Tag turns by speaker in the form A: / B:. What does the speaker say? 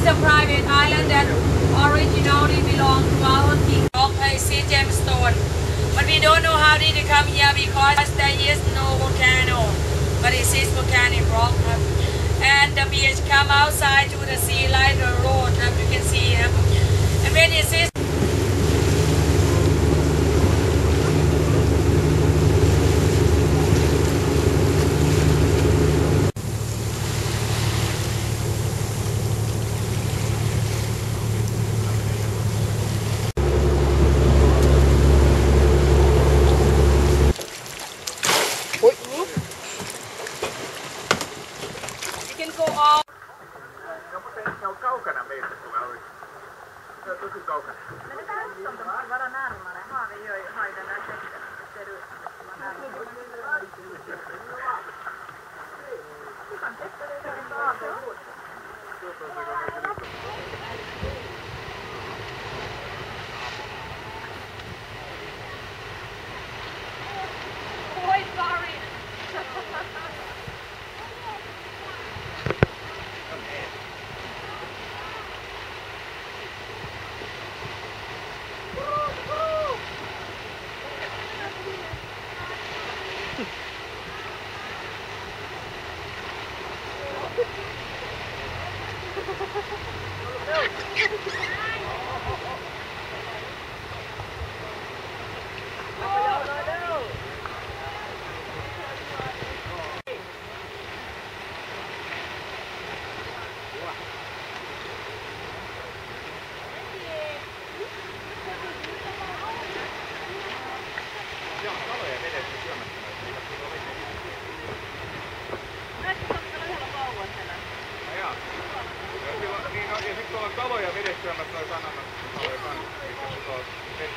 A: a private island that originally belonged to our king of sea gemstone. But we don't know how did it come here because there is no volcano, but it is volcanic rock. And the beach come outside to the sea like a road, you can see. And when it is
B: kaloja vedesyömässä noin sanana kaloja kanssa, mikä putoaa